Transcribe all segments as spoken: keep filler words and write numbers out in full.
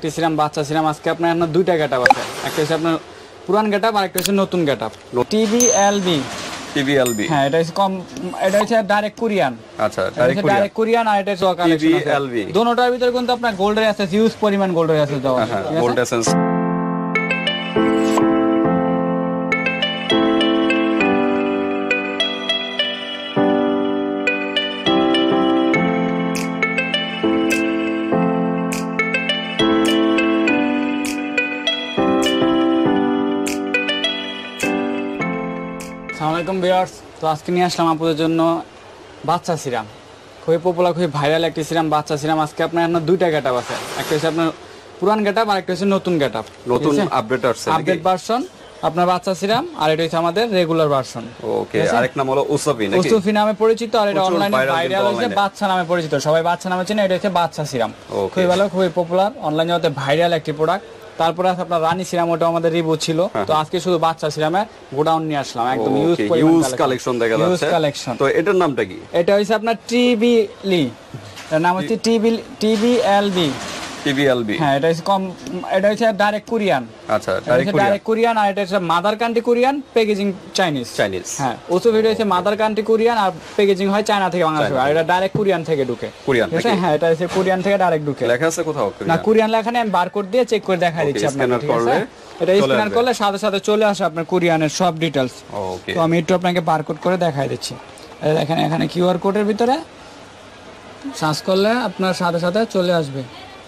একটি সিরাম বাচ্চা সিরাম আজকে আপনার আপনার দুইটা গেটআপ আছে, একটা হচ্ছে আপনার পুরান গেটআপ আর একটা হচ্ছে নতুন গেটআপ। টিবিএলবি টিবিএলবি, হ্যাঁ এটা হচ্ছে কম, এটা হচ্ছে ডাইরেক্ট কোরিয়ান। আচ্ছা ডাইরেক্ট কোরিয়ান, ডাইরেক্ট কোরিয়ান আর এটা হচ্ছে কালেকশন আছে টিবিএলবি। দুটোটার ভিতরে কিন্তু আপনার গোল্ডের আছে, হিউজ পরিমাণ গোল্ডের আছে দেওয়া আছে, হ্যাঁ গোল্ড এসেন্স। আসসালামু আলাইকুম ভিউয়ার্স, তো আজকে নিয়ে আসলাম আপনাদের জন্য বাচ্চা সিরাম, খুবই পপুলার খুবই ভাইরাল একটি সিরাম বাচ্চা সিরাম। আজকে আপনার আপনার দুইটা গেটআপ আছে, একটা হচ্ছে আপনার পুরান গেটআপ আর একটা হচ্ছে নতুন গেটআপ, নতুন আপডেট আছে, আপডেট ভার্সন আপনার বাচ্চা সিরাম, আর এটা হচ্ছে আমাদের রেগুলার ভার্সন। ওকে, আরেক নাম হলো উসফি নাকি? উসফি নামে পরিচিত, আর এটা অনলাইনে ভাইরাল হয়েছে বাচ্চা নামে পরিচিত, সবাই বাচ্চা নামে চেনে। এটা হচ্ছে বাচ্চা সিরাম, খুবই ভালো খুবই পপুলার অনলাইনে জগতে ভাইরাল একটি প্রোডাক্ট। তারপরে আছে আপনার রানী সিরাম, ওটা আমাদের রিভিউ ছিল। তো আজকে শুধু বাচ্চা সিরামের গোডাউন নিয়ে আসলাম, একদম ইউজ ইউজ কালেকশন দেখা যাচ্ছে। Use collection. তো এটার নামটা কি? এটা হইছে আপনার টিবিলি, এর নাম হচ্ছে টিবি টিবিএলবি টিবিএলবি, হ্যাঁ এটা হচ্ছে কম, এটা হচ্ছে ডাইরেক্ট কোরিয়ান। আচ্ছা ডাইরেক্ট কোরিয়ান, ডাইরেক্ট কোরিয়ান, আর এটা হচ্ছে mother country Korean, packaging Chinese. Chinese, হ্যাঁ ওসব ভিডিও হচ্ছে মাদার কান্ট্রি কোরিয়ান আর প্যাকেজিং হয় চায়না থেকে বাংলাদেশে, আর এটা ডাইরেক্ট কোরিয়ান থেকে ঢুকে। কোরিয়ান থেকে, হ্যাঁ এটা হচ্ছে কোরিয়ান থেকে ডাইরেক্ট ঢুকে। লেখা আছে কোথাও না কোরিয়ান লেখা নেই, আমি বারকোড দিয়ে চেক করে দেখাই দিচ্ছি আপনাকে, ঠিক আছে? এটা স্ক্যান করলে সাথে সাথে চলে আসে আপনার কোরিয়ানের সব ডিটেইলস। ওকে, তো আমি একটু আপনাকে বারকোড করে দেখাই দিচ্ছি। এই দেখেন এখানে কিউআর কোডের ভিতরে সার্চ করলে আপনার সাথে সাথে চলে আসবে।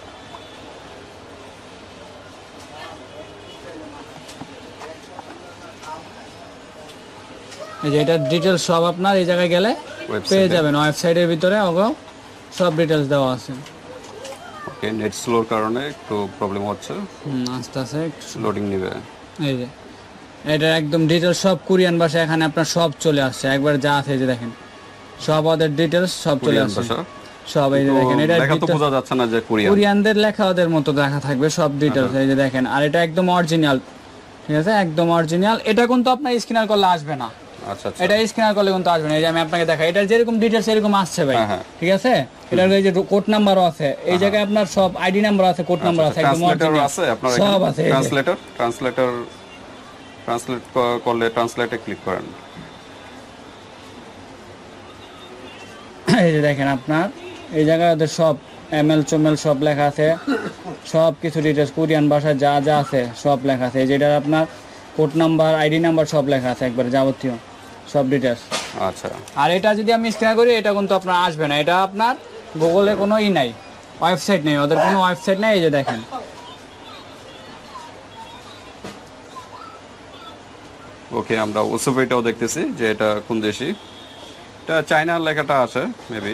এই যে এটা ডিটেইলস সব আপনার এই জায়গায় গেলে পেয়ে যাবেন, ওয়েবসাইটের ভিতরে ওগো সব ডিটেইলস দেওয়া আছে। ওকে, নেট স্লোর কারণে একটু প্রবলেম হচ্ছে, হুম আস্তে আস্তে লোডিং নেবে। এই যে এটা একদম ডিটেইলস সব কোরিয়ান ভাষায় এখানে আপনার সব চলে আসছে, একবার যা আছে এই যে দেখেন সব ওদের ডিটেইলস সব চলে আসছে সব। এই যে দেখেন এটা লেখা তো বোঝা যাচ্ছে না যে কোরিয়ান, কোরিয়ানদের লেখা ওদের মতো দেখা থাকবে সব ডিটেইলস। এই যে দেখেন, আর এটা একদম অরিজিনাল, ঠিক আছে একদম অরিজিনাল। এটা কিন্তু আপনার স্ক্যানার করলে আসবে না। আচ্ছা আচ্ছা, এটা স্ক্যানার করলে কিন্তু আসবে না। এই যে আমি আপনাকে দেখাই, এটা যেরকম ডিটেইলস এরকম আসছে ভাই, ঠিক আছে? এটার এই যে কোড নাম্বারও আছে, এই জায়গায় আপনার সব আইডি নাম্বার আছে, কোড নাম্বার আছে, একদম অরিজিনাল আছে আপনার সব আছে। ট্রান্সলেটর ট্রান্সলেটর ট্রান্সলেট করলে ট্রান্সলেটে ক্লিক করেন। এই যে দেখেন আপনার এই জায়গায় ওদের সব এমএল চমেল সব লেখা আছে, সব কিছু ডিটেইলস কোরিয়ান ভাষায় যা যা আছে সব লেখা আছে। এই যেটা আপনার কোড নাম্বার আইডি নাম্বার সব লেখা আছে, একবার যাবতীয় সব ডিটেইলস। আচ্ছা, আর এটা যদি আমি স্ক্যান করি এটা কিন্তু আপনার আসবে না, এটা আপনার গুগলে কোনো ই নাই, ওয়েবসাইট নেই, ওদের কোনো ওয়েবসাইট নেই। এই যে দেখেন ওকে, আমরা উসফিটাও দেখতেছি যে এটা কোন দেশি, এটা চায়নার লেখাটা আছে মেবি,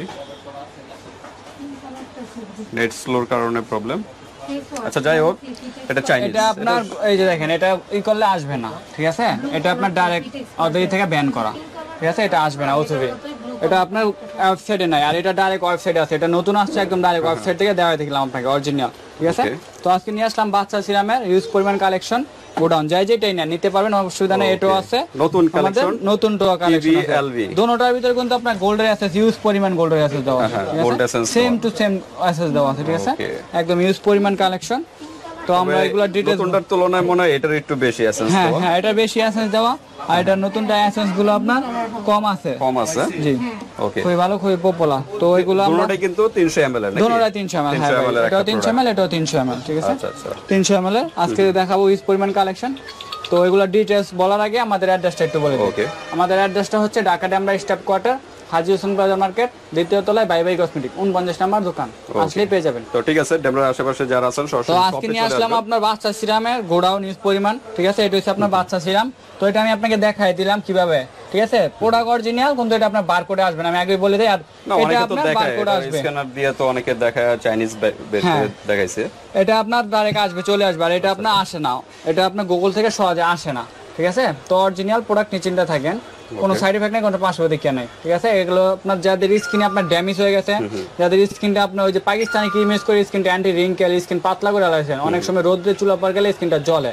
নেট স্লোর কারণে প্রবলেম। আচ্ছা যাই হোক, এটা চাইনিজ। এটা আপনার এই যে দেখেন এটা ই করলে আসবে না, ঠিক আছে? এটা আপনার ডাইরেক্ট ওদের থেকে ব্যান করা, ঠিক আছে? এটা আসবে না ওসবি, এটা আপনার ওয়েবসাইটে নাই, আর এটা ডাইরেক্ট ওয়েবসাইটে আছে। এটা নতুন আসছে একদম ডাইরেক্ট ওয়েবসাইট থেকে দেওয়া দেখলাম আপনাকে অরিজিনাল, ঠিক আছে? তো আজকে নিয়ে আসলাম বাচ্চা সিরামের ইউজ পরিমাণ কালেকশন গোডাউন, যাই যেটাই নেন নিতে পারবেন, অসুবিধা নেই। এটাও আছে নতুন কালেকশন, নতুন তো কালেকশন আছে। দুটোটার ভিতরে কিন্তু আপনার গোল্ডের আছে, হিউজ পরিমাণ গোল্ডের আছে দেওয়া আছে, gold essence same to same essence দেওয়া আছে, ঠিক আছে? একদম ইউজ পরিমাণ কালেকশন। তো আমরা এগুলা ডিটেইলস নতুনটার তুলনায় মনে হয় এটার একটু বেশি এসেন্স হ্যাঁ দেওয়া। হ্যাঁ এটা বেশি এসেন্স দেওয়া, আর এটা নতুনটা এসেন্স গুলো আপনার কম আছে, কম আছে। জি ওকে, খুবই ভালো খুবই পপুলার। তো এগুলো আমরা দুটোটাই কিন্তু তিনশো এমএল এর নাকি? দুটোটাই তিনশো এমএল, হ্যাঁ এটাও তিনশো এমএল এটাও তিনশো এমএল, ঠিক আছে? আচ্ছা আচ্ছা, তিনশো এমএল এর আজকে দেখাবো ইউজ পরিমাণ কালেকশন। তো এগুলো ডিটেইলস বলার আগে আমাদের অ্যাড্রেসটা একটু বলে দিই। ওকে, আমাদের অ্যাড্রেসটা হচ্ছে Dhaka Demra staff quarter, Haji Hossain plaza market, দ্বিতীয় তলায় বাই বাই কসমেটিক, উনপঞ্চাশ নাম্বার দোকান, আসলেই পেয়ে যাবেন। তো ঠিক আছে, ডেমরার আশেপাশে যারা আছেন তো সরাসরি আজকে নিয়ে আসলাম আপনার বাচ্চা সিরামের গোডাউন ইউজ পরিমাণ, ঠিক আছে? এটা হচ্ছে আপনার বাচ্চা সিরাম। তো এটা আমি আপনাকে দেখাই দিলাম কিভাবে, ঠিক আছে? প্রোডাক্ট অরিজিনাল, কিন্তু এটা আপনার বারকোডে আসবে না, আমি আগে বলে দেই। আর এটা আপনার বারকোডে আসবে, স্ক্যানার দিয়ে তো অনেকে দেখায় চাইনিজ দেখাইছে, এটা আপনার ডাইরেক্ট আসবে চলে আসবে, আর এটা আপনার আসে না, এটা আপনার গুগল থেকে সহজে আসে না, ঠিক আছে? তো অরিজিনাল প্রোডাক্ট নিশ্চিন্তে থাকেন, কোনো সাইড এফেক্ট নেই, কোনো পার্শ্ব প্রতিক্রিয়া নেই, ঠিক আছে? এগুলো আপনার যাদের স্কিনে আপনার ড্যামেজ হয়ে গেছে, যাদের স্কিনটা আপনার ওই যে পাকিস্তানি ক্রিম ইউজ করে স্কিনটা অ্যান্টি রিঙ্কেল, স্কিন পাতলা করে লাগাইছেন, অনেক সময় রোদ্রে চুলা পর গেলে স্কিনটা জ্বলে,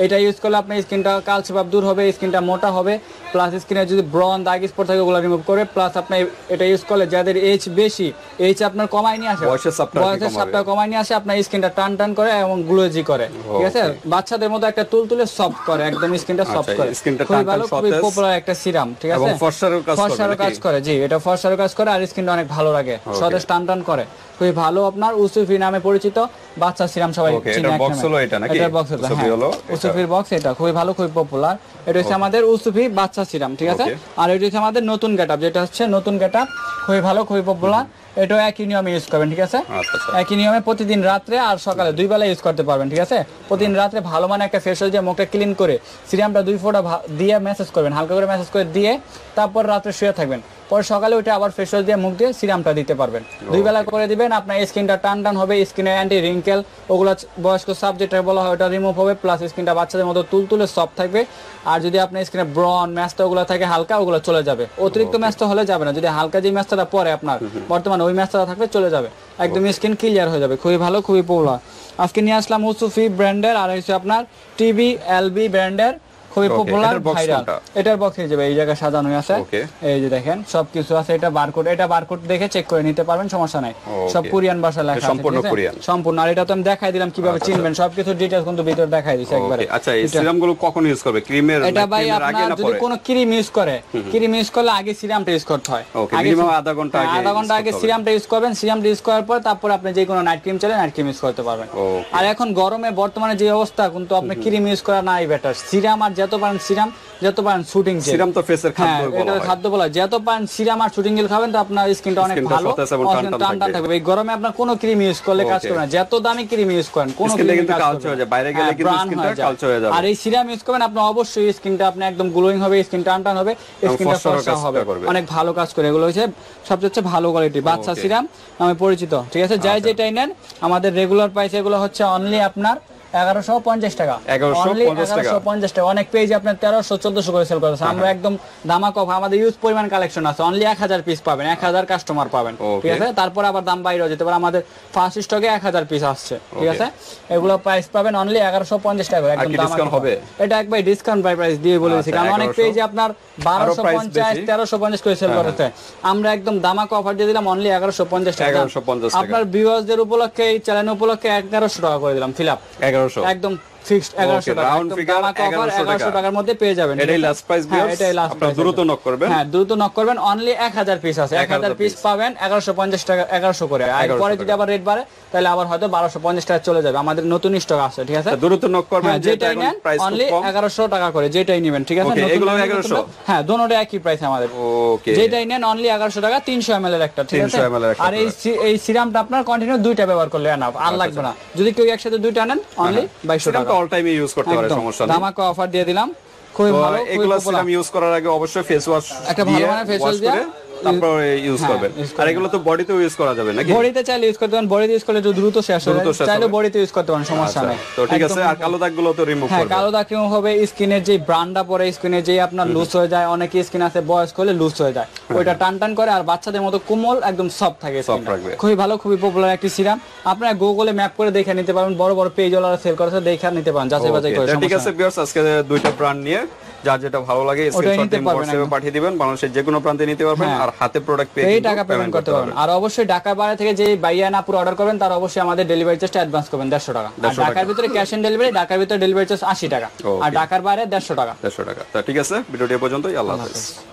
এটা ইউজ করলে আপনার স্কিনটা কালচে ভাব দূর হবে, স্কিনটা মোটা হবে, প্লাস স্কিনে যদি ব্রন দাগ স্পট থাকে ওগুলো রিমুভ করে, প্লাস আপনি এটা ইউজ করলে যাদের এজ বেশি, এজ আপনার কমায় নিয়ে আসে, বয়সের চাপটা আর কি বয়সের কমাবে। চাপটা কমায় নিয়ে আসে, আপনার স্কিনটা টান টান করে এবং গ্লোজি করে, ঠিক আছে, বাচ্চাদের মতো একটা তুলতুলে সফট করে, একদম স্কিনটা সফট আচ্ছা, করে, স্কিনটা খুবই টান ভালো, টান খুবই সতেজ। পপুলার একটা সিরাম, ঠিক আছে, এবং ফর্সারও কাজ করবে ফর্সারও কাজ নাকি? করে, জি এটা ফর্সারও কাজ করে, আর স্কিনটা অনেক ভালো লাগে, সতেজ টান টান করে, খুবই ভালো। আপনার উসুফি নামে পরিচিত বাচ্চা সিরাম, সবাই Okay, চিনে এটার এক box নামে। হলো এটা নাকি? এটার box হলো, উসুফি হ্যাঁ, হলো এটা। উসুফির বক্স এটা খুবই ভালো, খুবই পপুলার। এটা হচ্ছে আমাদের উসুফি বাচ্চা সিরাম, ঠিক আছে, Okay. আর এটা হচ্ছে আমাদের নতুন গেটআপ, যেটা হচ্ছে নতুন গেটআপ, খুবই ভালো, খুবই পপুলার। এটাও একই নিয়মে ইউজ করবেন, ঠিক আছে, আচ্ছা আচ্ছা একই নিয়মে প্রতিদিন রাত্রে আর সকালে দুই বেলা ইউজ করতে পারবেন, ঠিক আছে। প্রতিদিন রাত্রে ভালো মানে একটা ফেশিয়াল দিয়ে মুখটা ক্লিন করে সিরামটা দুই ফোঁটা ভা- দিয়ে মেসেজ করবেন, হালকা করে মেসেজ করে দিয়ে তারপর রাত্রে শুয়ে থাকবেন, পরে সকালে ওইটা আবার ফেশিয়াল দিয়ে মুখ দিয়ে সিরামটা দিতে পারবেন, দুই বেলা করে দিবেন। আপনার স্কিনটা টান টান হবে, স্কিনে অ্যান্টি রিঙ্কেল ওগুলো বয়স্ক সাবজেক্ট বলা হয় ওটা রিমুভ হবে, প্লাস স্কিনটা বাচ্চাদের মতো তুলতুলে সফট থাকবে। আর যদি আপনার স্কিনে ব্রন ম্যাচটা ওগুলো থাকে হালকা, ওগুলো চলে যাবে, অতিরিক্ত ম্যাচটা হলে যাবে না, যদি হালকা যে ম্যাচটা পরে আপনার বর্তমানে ওই ম্যাচটা থাকলে চলে যাবে, একদম স্কিন ক্লিয়ার হয়ে যাবে, খুবই ভালো, খুবই পপুলার। আজকে নিয়ে আসলাম উসুফি ব্র্যান্ডের, আর হচ্ছে আপনার টিবি এলবি ব্র্যান্ডের, খুবই Okay, পপুলার এটার box ভাইরাল। কোনটা? এটার বক্স হয়ে যাবে, এই জায়গায় সাজানো আছে, Okay. এই যে দেখেন সবকিছু আছে, এটা বারকোড, এটা বারকোড দেখে চেক করে নিতে পারবেন, সমস্যা নাই, Okay. সব কোরিয়ান ভাষা লেখা আছে, সম্পূর্ণ ঠিক আছে? কোরিয়ান। সম্পূর্ণ। আর এটা তো আমি দেখাই দিলাম কিভাবে আচ্ছা, চিনবেন, সবকিছু ডিটেইলস কিন্তু ভিতর দেখাই দিছি একবারে। Okay, আচ্ছা এই এটা- সিরাম গুলো কখন ইউজ করবে? ক্রিমের এটা ভাই ক্রিমের আগে আপনার না যদি পরে? কোনো ক্রিম ইউজ করে, ক্রিম ইউজ করলে আগে সিরামটা ইউজ করতে হয়, Okay, আগে minimum সি- আধা ঘন্টা হ্যাঁ, আগে আধা ঘন্টা use আগে করতে হবে। সিরামটা ইউজ করবেন, সিরামটা ইউজ করার পর তারপর আপনি যে কোনো নাইট ক্রিম চাইলে নাইট ক্রিম ইউজ করতে পারবেন। Okay. আর এখন গরমে বর্তমানে যে অবস্থা, কিন্তু আপনি ক্রিম ইউজ করা নাই বেটার, সিরাম আর যত পারেন সিরাম, যত পারেন শুটিং জেল, সিরাম তো ফেসের হ্যাঁ খাদ্য বলা এটা হয়। খাদ্য বলা হয়। যত পারেন সিরাম আর শুটিং জেল খাবেন তো আপনার স্কিনটা অনেক স্কিনটা ভালো, সতেজ এবং টান টান টান টান থাকবে। থাকবে। এই গরমে আপনার কোনো ক্রিম ইউজ করলে কাজ Okay. করবে না, যত দামি ক্রিম ইউজ করেন কোনো স্কিনটা cream কিন্তু কাজ কালচে করবে হয়ে না। যায়, বাইরে গেলে হ্যাঁ, কিন্তু brown স্কিনটা হয়ে যায়। কালচে হয়ে যাবে। আর এই সিরাম ইউজ করবেন আপনার অবশ্যই স্কিনটা আপনি একদম গ্লোয়িং হবে, স্কিন টান টান হবে, স্কিনটা ফর্সারও ফর্সা কাজটা হবে, করবে। অনেক ভালো কাজ করে। এগুলো হচ্ছে সবচেয়ে হচ্ছে ভালো কোয়ালিটি বাচ্চা Okay. সিরাম নামে পরিচিত, ঠিক আছে। যাই যেটাই নেন আমাদের রেগুলার প্রাইস এগুলো হচ্ছে অনলি আপনার এগারোশো পঞ্চাশ টাকা, এগারোশো Only পঞ্চাশ টাকা। এগারোশো পঞ্চাশ টাকা। অনেক পেজে আপনার তেরোশো চোদ্দশো করে সেল করতেছে, আমরা একদম দামাক অফ, আমাদের ইউজ পরিমাণ কালেকশন আছে, অনলি এক হাজার পিস পাবেন, এক হাজার কাস্টমার পাবেন, Okay. ঠিক আছে। তারপর আবার দাম বাইরেও যেতে পারে, আমাদের ফার্স্ট স্টকে এক হাজার পিস আসছে, ঠিক Okay. আছে। এগুলো প্রাইস পাবেন অনলি এগারোশো পঞ্চাশ টাকা করে, আর একদম কি দামাক discount offer। হবে? এটা একবার ডিসকাউন্ট বাই প্রাইস দিয়ে বলে দিচ্ছি, আচ্ছা, কারণ অনেক এগারোশো পেজে আপনার বারোশো price পঞ্চাশ বেশি। তেরোশো পঞ্চাশ করে সেল করতে, আমরা একদম দামাক অফার দিয়ে দিলাম অনলি এগারোশো পঞ্চাশ টাকা। এগারোশো পঞ্চাশ টাকা। আপনার ভিউয়ার্সদের উপলক্ষে, এই চ্যানেল উপলক্ষে এগারোশো টাকা করে দিলাম ফিল আপ, এগারোশো একদম ফিক্সড এগারোশো টাকা, round একদম figure দামাক offer, এগারোশো এগারোশো টাকা। টাকার মধ্যে পেয়ে যাবেন, এটাই ঠিক আছে? last price, হ্যাঁ, viewers। এটাই last আপনারা price দ্রুত একদম। knock করবেন। হ্যাঁ, দ্রুত নক করবেন, অনলি এক হাজার পিস আছে, এক হাজার পিস piece। পাবেন এগারোশো পঞ্চাশ টাকা, এগারোশো করে। আর এগারোশো পরে যদি টাকা। আবার রেট বাড়ে তাহলে আবার হয়তো বারোশো পঞ্চাশ টাকা চলে যাবে, আমাদের নতুন স্টক আছে, ঠিক আছে। তা দ্রুত নক করবেন, হ্যাঁ, যেটা যেটাই এখন নেন প্রাইস খুব অনলি কম। এগারোশো টাকা করে, যেটাই নেবেন, ঠিক আছে। Okay, নতুন এগুলো নতুন এগারোশো? নতুন, হ্যাঁ দোনোটা একই প্রাইস আমাদের, ওকে যেটাই নেন অনলি এগারোশো টাকা, তিনশো এম এল এর একটা, ঠিক আছে। তিনশো ml এর একটা আর এই সি- এই সিরামটা আপনার কন্টিনিউ দুইটা ব্যবহার করলে এনাফ, আর লাগবে না। যদি কেউ একসাথে দুইটা নেন অনলি বাইশশো সিরাম টাকা, তো অল টাইম ইউজ করতে পারে, একদম সমস্যা নেই। দামাকা অফার দিয়ে দিলাম, খুবই তো ভালো, খুবই এগুলো popular। সিরাম ইউজ করার আগে অবশ্যই ফেস ওয়াশ একটা ভালো মানের face wash দিয়ে তারপর ইউজ হ্যাঁ, করবেন। use আর এগুলো তো বডিতেও ইউজ করা যাবে নাকি? বডিতে চাইলে ইউজ করতে পারেন, বডিতে ইউজ করলে একটু দ্রুত শেষ হয়ে দ্রুত যায়, শেষ চাইলে হবে। বডিতে ইউজ করতে পারেন, সমস্যা আচ্ছা, নেই। তো ঠিক আছে। একদম- আর কালো দাগগুলো তো রিমুভ হ্যাঁ, করবে। কালো দাগ রিমুভ হবে, স্কিনের যে ব্রান্ডটা পরে স্কিনে যে আপনার লুজ হয়ে যায়, অনেক স্কিন আছে বয়স্ক হলে লুজ হয়ে যায়, ওইটা টান টান করে, আর বাচ্চাদের মতো কোমল একদম সফট থাকে Soft skin টা। রাখবে। খুবই ভালো, খুবই পপুলার একটি সিরাম, আপনারা গুগলে ম্যাপ করে দেখে নিতে পারবেন, বড় বড় পেজ ওয়ালারা সেল করেছে, দেখে নিতে পারেন, যাচাই বাছাই Okay, করে, তা ঠিক সমস্যা আছে নেই। ভিউয়ার্স, আজকে দুইটা ব্র্যান্ড নিয়ে যার যেটা ভালো লাগে ওটাই স্ক্রিনশট নিতে দিয়ে পারবেন হোয়াটসঅ্যাপে একদম। পাঠিয়ে দিবেন, বাংলাদেশের যে কোনো প্রান্তে নিতে পারবেন, হ্যাঁ। আর হাতে প্রোডাক্ট পেয়ে এই কিন্তু টাকা পেমেন্ট করতে পারবেন। আর অবশ্যই ঢাকার বাইরে থেকে যে বাইয়া না পুরো অর্ডার করবেন তার অবশ্যই আমাদের ডেলিভারি চার্জটা অ্যাডভান্স করবেন দেড়শো টাকা, আর দেড়শো ঢাকার ভিতরে ক্যাশ অন ডেলিভারি, ঢাকার ভিতরে ডেলিভারি চার্জ আশি টাকা, Okay. আর ঢাকার বাইরে দেড়শো টাকা। দেড়শো টাকা। তা ঠিক আছে, ভিডিওটি এ পর্যন্তই, আল্লাহ হাফেজ।